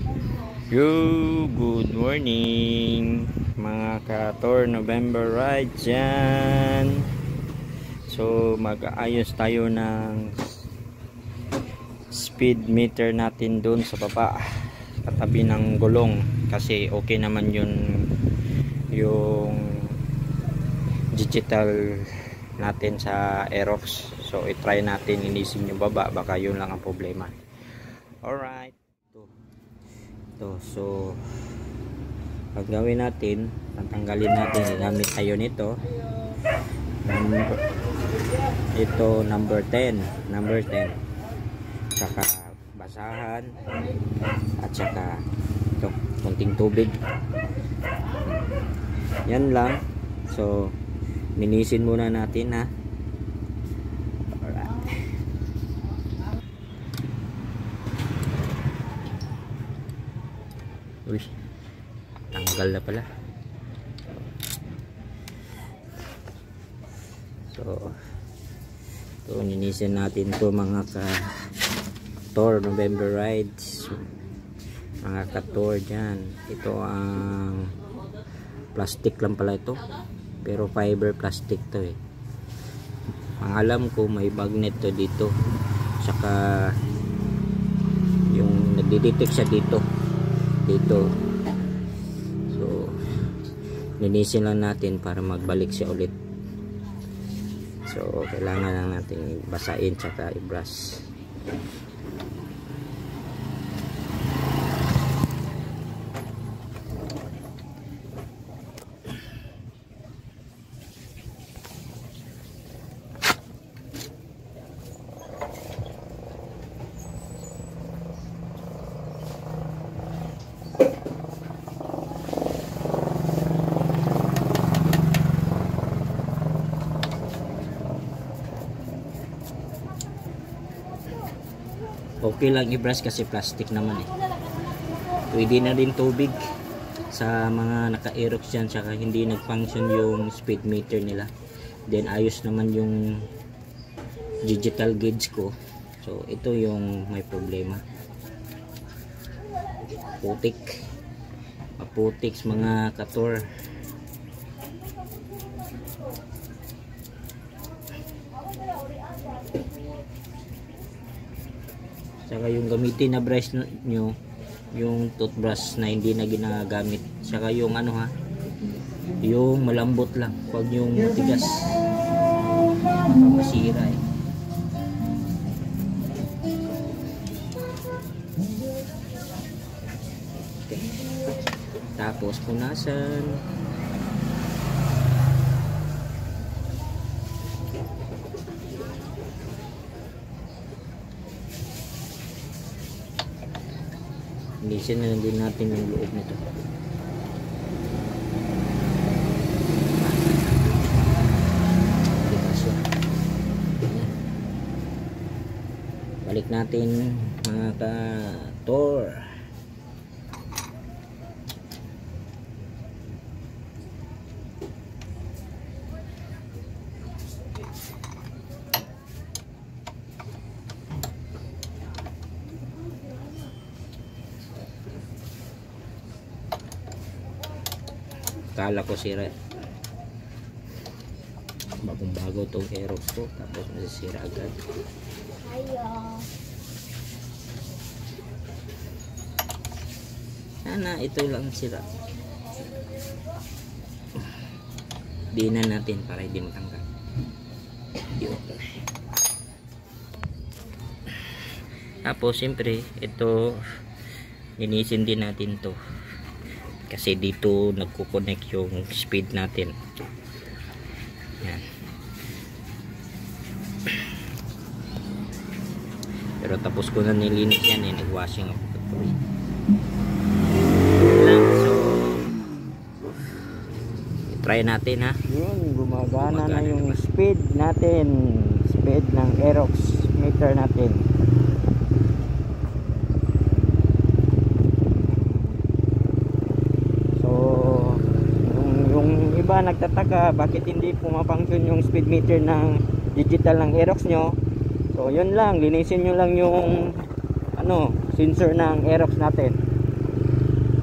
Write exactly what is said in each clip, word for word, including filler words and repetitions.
Yo, good morning mga ka-Tour November ride dyan. So mag-aayos tayo ng speed meter natin dun sa baba katabi ng gulong, kasi okay naman yun, yung digital natin sa Aerox. So i-try natin inisin yung baba, baka yun lang ang problema. Alright, ito, so pag gawin natin, tatanggalin natin, gamit tayo nito, number, ito number ten, number ten, saka basahan at saka ito, kunting tubig, yan lang. So linisin muna natin, ha. Alright. Uy, tanggal na pala. So ito, linisin natin to mga ka Tour November rides, mga ka-tour dyan. Ito ang plastic lang pala ito, pero fiber plastic to eh. Ang alam ko may magnet to dito, saka yung nagdidetect siya dito dito. So linisin lang natin para magbalik siya ulit. So kailangan lang natin basahin saka i-brush. Okay lang i-brush kasi plastic naman eh. Pwede na din tubig sa mga naka-Aerox dyan, saka hindi nag-function yung speed meter nila. Then ayos naman yung digital gauge ko. So ito yung may problema. Putik. Maputik mga ka-tour. Saka yung gamitin na brush nyo, yung toothbrush na hindi na ginagamit, saka yung ano ha, yung malambot lang, huwag yung matigas, baka masira eh. Okay. Tapos punasan. Linisin na din natin yung loob nito. Balik natin mga ka-tour. Kala ko sira, bagong bago tong Aerox ko, tapos masisira agad. Sana ito lang sira, di na natin para hindi matanggal. Tapos siyempre ito linisin din natin to, kasi dito nagko-connect yung speed natin. Yan. Pero tapos ko na nilinis yan eh, nag-washing ako katuloy. Lang, so try natin ha. Yun, gumagana, gumagana na yung naman speed natin, speed ng Aerox meter natin. Iba nagtataka bakit hindi pumapunction yung speed meter ng digital ng Aerox nyo. So yun lang, linisin nyo lang yung ano, sensor ng Aerox natin.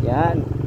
Yan.